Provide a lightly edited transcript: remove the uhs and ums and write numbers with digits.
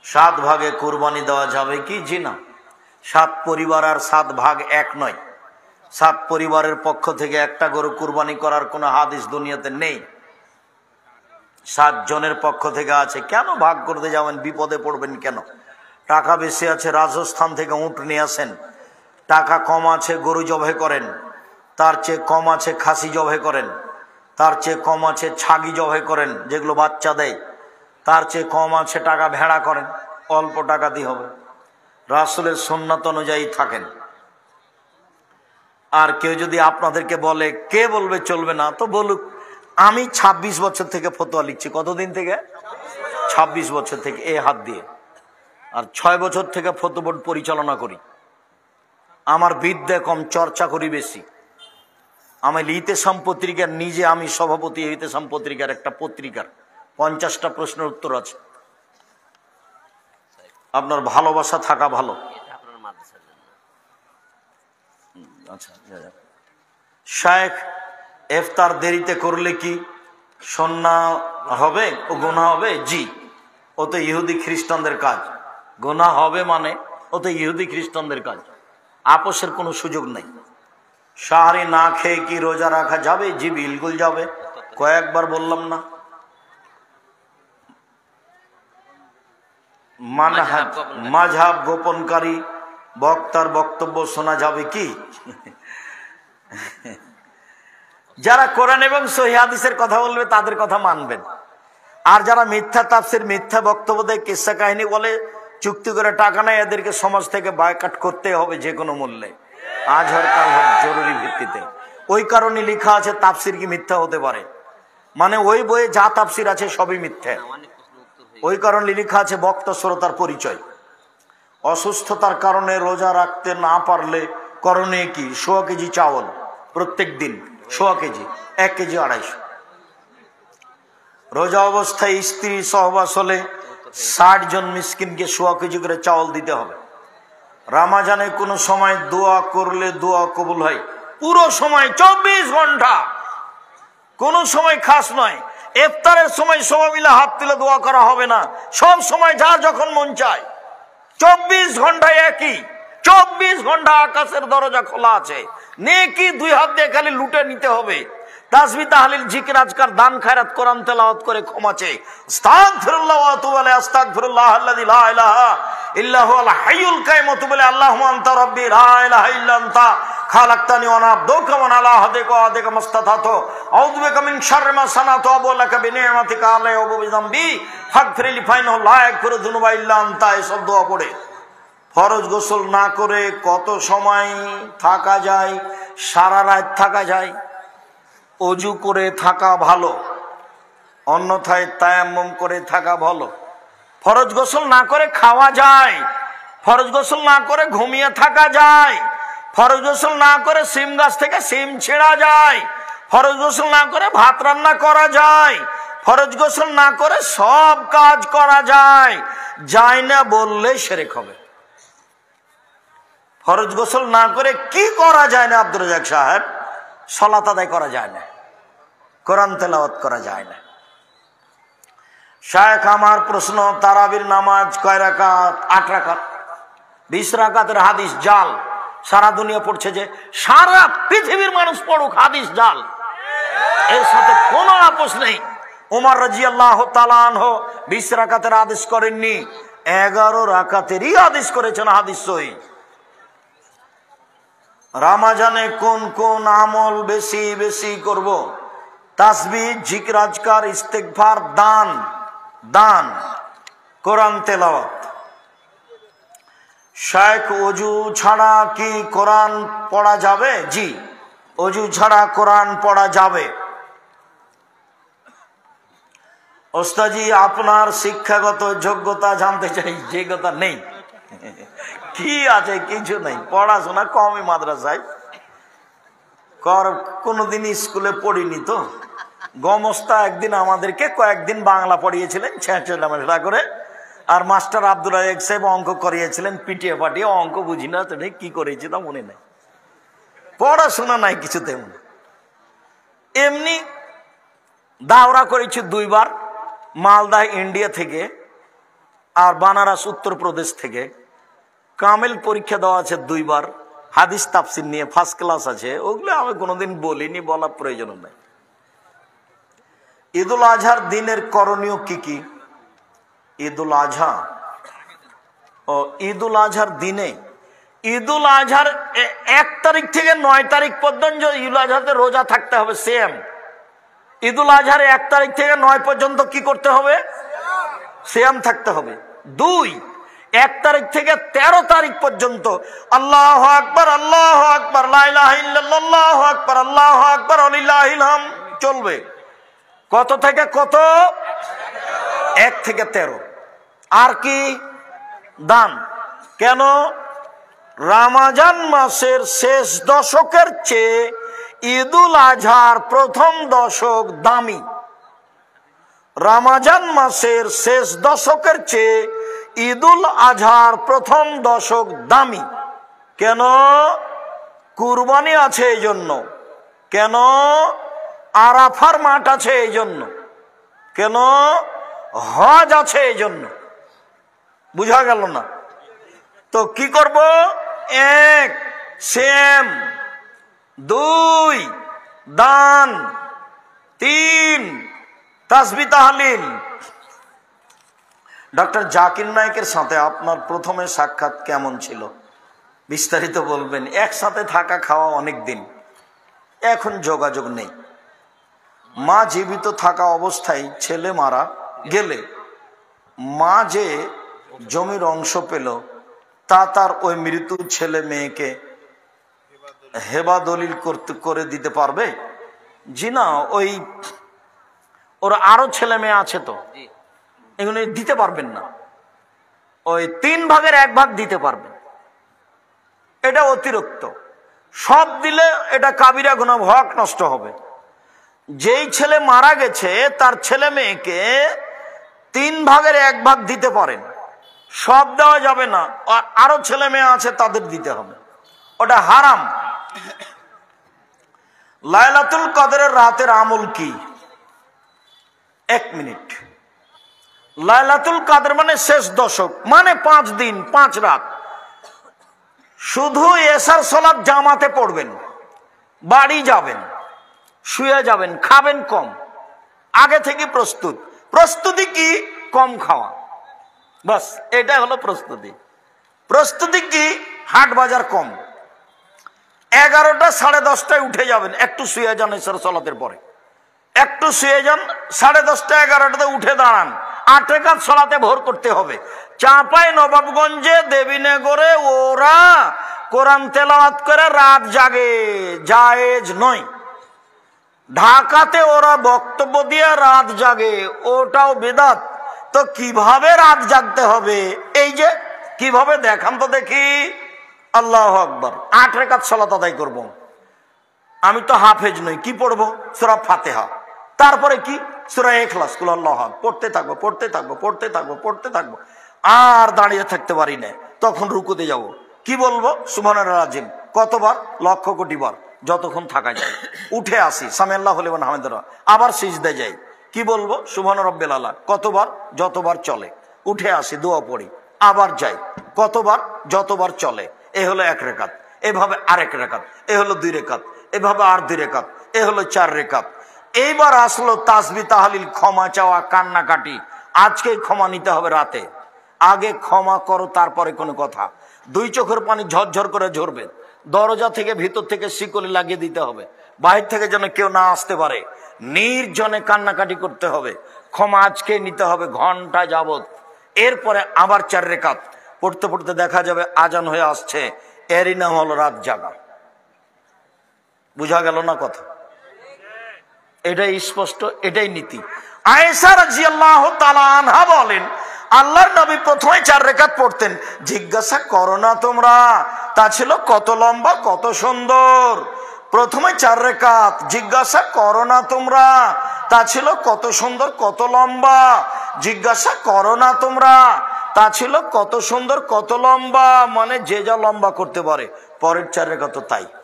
সাত ভাগে কুরবানি দেওয়া যাবে কি? জি না। সাত পরিবার আর সাত ভাগ এক নয়। সাত পরিবারের পক্ষ থেকে একটা গরু কুরবানি করার কোনো হাদিস দুনিয়াতে নেই। 7 জনের পক্ষ থেকে আছে। কেন ভাগ করতে যাবেন? বিপদে পড়বেন কেন? টাকা বেশি আছে, রাজস্থান থেকে উট নিয়ে আসেন। টাকা কম আছে, গরু জবাই করেন। তার চেয়ে কম আছে, খাসি জবাই করেন। তার চেয়ে কম আছে, ছাগি জবাই করেন, যেগুলো বাচ্চা দেয়। তার চেয়ে কম আছে, টাকা ভেড়া করেন। অল্প টাকা দিয়ে হবে। রাসূলের সুন্নাত অনুযায়ী থাকেন। আর কেউ যদি আপনাদেরকে বলে, কে বলবে চলবে না, তো বলুক। আমি 26 বছর থেকে ফতোয়া লিখছি। কতদিন থেকে? 26 বছর থেকে, এ হাত দিয়ে। আর 6 বছর থেকে ফতোয়া বোর্ড পরিচালনা করি। আমার বিদ্যা কম, চর্চা করি বেশি। আমি ইতেসাম পত্রিকার, নিজে আমি সভাপতি ইতেসাম পত্রিকার, একটা পত্রিকার 50টা প্রশ্নের উত্তর আছে। আপনার ভালোবাসা থাকা ভালো। আচ্ছা, শায়েখ, ইফতার দেরিতে করলে কি সুন্নাহ হবে ও গুনাহ হবে? জি। ও তো ইহুদি খ্রিস্টানদের কাজ। গুনাহ হবে মানে ও তো ইহুদি খ্রিস্টানদের কাজ। আপোষের কোনো সুযোগ নেই। সাহারি না খেয়ে কি রোজা রাখা যাবে? জি, বিলকুল যাবে। কয়েকবার বললাম না? মাযহাব গোপনকারী বক্তার বক্তব্য শোনা যাবে কি? যারা কোরআন এবং সহিহ হাদিসের কথা বলবে তাদের কথা মানবেন। আর যারা মিথ্যা তাফসীর, মিথ্যা বক্তব্য দেয়, কিসসা কাহিনী বলে, চুক্তি করে টাকা নেয়, এদেরকে সমাজ থেকে বয়কট করতে হবে যে কোনো মূল্যে, আজ হোক কাল হোক, জরুরি ভিত্তিতে। ওই কারণে লেখা আছে তাফসীর কি মিথ্যা হতে পারে, মানে ওই বইয়ে যা তাফসীর আছে সবই মিথ্যা। ওই কারণে লেখা আছে বক্তা শ্রোতার পরিচয়। অসুস্থতার কারণে রোজা রাখতে না পারলে করণীয় কি? 100 কেজি চাউল প্রত্যেক দিন, 100 কেজি, 1 কেজি 250। রোজা অবস্থায় স্ত্রী সহবাস হলে 60 জন মিসকিনকে 100 কেজি করে চাউল দিতে হবে। রমজানে কোনো সময় দোয়া করলে দোয়া কবুল হয়? পুরো সময় 24 ঘন্টা, কোনো সময় খাস নয়। ইফতারের সময় সবাই মিলে হাত তুলে দোয়া করা হবে না। সব সময় যার যখন মন চায়। 24 ঘন্টায় একই, 24 ঘন্টা আকাশের দরজা খোলা আছে। নেকি 2 হাত দিয়ে খালি লুটে নিতে হবে। তাসবিহ, তাহলিল, জিকির, আজকার, দান, খায়রাত, কোরআন তেলাওয়াত করে ক্ষমা চেয়ে আস্তাগফিরুল্লাহ ওয়া আতুবু আলাইহি, আস্তাগফিরুল্লাহ আল্লাযী লা ইলাহা ইল্লা হুয়াল হাইয়ুল কাইয়্যুম ওয়া আতুবু আলাইহি, আল্লাহুম্মা আনতা রাব্বী লা ইলাহা ইল্লা আনতা খালাকতানি ওয়া আনা আবদুকা ওয়া আলা আহদিকা ওয়া আহদিকা মাসতাতাতু আউযু বিকা মিন শাররি মা সানাতু ওয়া আবুউ লাকা বিনি'মাতিকা আলাইয়া ওয়া বিযামবি ফাগফিরলি ফাইন্নাহু লা ইয়াগফিরু যুনুবা ইল্লা আনতা। এসব দোয়া পড়ে ফরজ গোসল না করে কত সময় থাকা যায়? সারা রাত থাকা যায়। অজু করে থাকা ভালো, অন্যথায় তায়াম্মুম করে থাকা ভালো। ফরজ গোসল না করে খাওয়া যায়, ফরজ গোসল না করে ঘুমিয়ে থাকা যায়, ফরজ গোসল না করে সিম গাছ থেকে সিম ছেঁড়া যায়, ফরজ গোসল না করে ভাত রান্না করা যায়, ফরজ গোসল না করে সব কাজ করা যায়। যায় না বললে শিরক হবে। ফরজ গোসল না করে কি করা যায় না আব্দুর রাজ্জাক সাহেব? সালাত আদায় করা যায় না, কোরআন তেলাওয়াত করা যায় না। শায়েখ, আমার প্রশ্ন, তারাবির নামাজ কয় রাকাত? 8 রাকাত। 20 রাকাতের হাদিস জাল। সারা দুনিয়া পড়ছে, যে সারা পৃথিবীর মানুষ পড়ুক, হাদিস জাল, এর সাথে কোনো আপোষ নেই। ওমর রাদিয়াল্লাহু তাআলা আনহু 20 রাকাতের আদেশ করেননি, 11 রাকাতেরই আদেশ করেছেন, হাদিস সহিহ। রমজানে কোন কোন আমল বেশি বেশি করব? তাসবিহ, জিকির, আজকার, ইস্তেগফার, দান, কোরআন তেলাওয়াত। শায়েখ, অজু ছাড়া কি কোরআন পড়া যাবে? জি, অজু ছাড়া কোরআন পড়া যাবে। ওস্তাদজি, আপনার শিক্ষাগত যোগ্যতা জানতে চাই। যোগ্যতা নেই। কি আছে? কিছু নেই। পড়াশোনা কমই মাদ্রাসায়, কোনোদিন স্কুলে পড়িনি তো। গমস্তা একদিন আমাদেরকে কয়েকদিন বাংলা পড়িয়েছিলেন ছেঁচড়া করে, আর মাস্টার আব্দুল রাজ্জাক সাহেব অঙ্ক করিয়েছিলেন পিটিয়ে পাটিয়ে। অঙ্ক বুঝি না তো, কি করেছি তা মনে নেই। পড়াশোনা নাই কিছু তেমন। এমনি দাওরা করেছি 2 বার, মালদা ইন্ডিয়া থেকে আর বানারস উত্তরপ্রদেশ থেকে কামেল পরীক্ষা দেওয়া আছে 2 বার, হাদিস তাফসির নিয়ে ফার্স্ট ক্লাস আছে। ওগুলো আমি কোনোদিন বলিনি, বলার প্রয়োজন নাই। ঈদুল আজহার দিনের করণীয় কি কি? ঈদুল আজহা ও ঈদুল আজহার দিনে, ঈদুল আজহার 1 তারিখ থেকে 9 তারিখ পর্যন্ত ঈদুল আজহাতে রোজা থাকতে হবে সেম। ঈদুল আজহার 1 তারিখ থেকে 9 পর্যন্ত কি করতে হবে? সিয়াম থাকতে হবে। 2, 1 তারিখ থেকে 13 তারিখ পর্যন্ত আল্লাহু আকবার আল্লাহু আকবার লা ইলাহা ইল্লাল্লাহ আল্লাহু আকবার আল্লাহু আকবার ওয়ালিল্লাহিল হামদ চলবে। কত থেকে কত? 1 থেকে 13। আর কি? দান। কেন? রমজান মাসের শেষ দশকের চেয়ে ঈদুল আজহার প্রথম দশক দামি। রমজান মাসের শেষ দশকের চেয়ে ঈদুল আজহার প্রথম দশক দামি। কেন? কুরবানি আছে এই জন্য। কেন? আরাফার মাঠ আছে এই জন্য। কেন? হজ আছে এই জন্য। বুঝা গেল না? তো কি করব? 1 সিয়াম, 2 দান, 3 তাসবিহ তাহলিল। ডক্টর জাকির নায়েকের সাথে আপনার প্রথমে সাক্ষাৎ কেমন ছিল? বিস্তারিত বলবেন। একসাথে থাকা খাওয়া অনেক দিন, এখন যোগাযোগ নেই। মা জীবিত থাকা অবস্থায় ছেলে মারা গেলে মা যে জমির অংশ পেল তা তার ওই মৃত ছেলে মেয়েকে হেবা দলিল করে দিতে পারবে? জি না, ওই ওর আরো ছেলে মেয়ে আছে তো, এগুলো দিতে পারবেন না। ওই 3 ভাগের 1 ভাগ দিতে পারবেন। এটা অতিরিক্ত। সব দিলে এটা কাবিরা গুনাহ, হক নষ্ট হবে। যেই ছেলে মারা গেছে তার ছেলে মেয়েকে 3 ভাগের 1 ভাগ দিতে পারেন, সব দেওয়া যাবে না। আরো ছেলে মেয়ে আছে তাদের দিতে হবে, ওটা হারাম। লাইলাতুল কদরের রাতের আমল কি? 1 মিনিট। লাইলাতুল কদর মানে শেষ দশক, মানে 5 দিন 5 রাত। শুধু এশার সালাত জামাতে পড়বেন, বাড়ি যাবেন, শুয়ে যাবেন, খাবেন কম, আগে থেকে প্রস্তুতি কি? কম খাওয়া, বাস এটা হলো প্রস্তুতি। প্রস্তুতি কি? হাট বাজার কম। 11টা 10:30টায় উঠে যাবেন, একটু শুয়ে যান এশার সালাতের পরে, একটু শুয়ে যান, 10:30টা 11টাতে উঠে দাঁড়ান, 8 রাকাত সালাতে ভোর করতে হবে। চাঁপাই নবাবগঞ্জে দেবীনগরে ওরা কোরআন তেলাওয়াত করে রাত জাগে, জায়েজ নয়। ঢাকাতে ওরা বক্তব্য দিয়ে রাত জাগে, ওটাও বিদআত। তো কিভাবে রাত জাগতে হবে? এই যে কিভাবে দেখান তো দেখি। আল্লাহু আকবার, 8 রাকাত সালাত আদায় করব। আমি তো হাফেজ নই, কি পড়বো? সূরা ফাতিহা, তারপরে কি? সূরা ইখলাস, কুল আল্লাহু আহাদ, পড়তে থাকবো। আর দাঁড়িয়ে থাকতে পারি না, তখন রুকুতে যাব। কি বলবো? সুবহানাল্লাহ আজিম। কতবার? লক্ষ কোটি বার, যতক্ষণ থাকা যায়। উঠে আসি, সামি আল্লাহু লিমান হামিদা, আবার সিজদায় যাই। কি বলবো? সুবহান রাব্বিল আলা। কতবার? যতবার চলে। উঠে আসি, দোয়া পড়ি, আবার যাই। কতবার? যতবার চলে। এ হলো 1 রাকাত। এভাবে আরেক রাকাত, এ হলো 2 রাকাত, এভাবে আর 2 রাকাত, এ হলো 4 রাকাত। এইবার আসলো তাসবিহ তাহলিল, ক্ষমা চাওয়া, কান্নাকাটি। আজকেই ক্ষমা নিতে হবে রাতে। আগে ক্ষমা করো, তারপরে কোনো কথা। 2 চোখের পানি ঝরঝর করে ঝরবে। দরজা থেকে ভিতর থেকে শিকলি লাগিয়ে দিতে হবে, বাহির থেকে যেন কেউ না আসতে পারে। নির্জনে কান্নাকাটি করতে হবে। ক্ষমা আজকে নিতে হবে ঘন্টা যাবত। এরপরে আবার 4 রাকাত পড়তে পড়তে দেখা যাবে আজান হয়ে আসছে। এরই নাম হলো রাত জাগা। বুঝা গেল না কথা? এটাই স্পষ্ট, এটাই নীতি। আয়েশা রাদিয়াল্লাহু তাআলা আনহা বলেন, আল্লাহর নবী প্রথমে 4 রাকাত পড়তেন। জিজ্ঞাসা করো না তোমরা, তা ছিল কত লম্বা, কত সুন্দর। প্রথমে 4 রাকাত, জিজ্ঞাসা করো না তোমরা, তা ছিল কত সুন্দর, কত লম্বা। জিজ্ঞাসা করো না তোমরা, তা ছিল কত সুন্দর, কত লম্বা। মানে যে যা লম্বা করতে পারে, পরের 4 রাকাত তাই।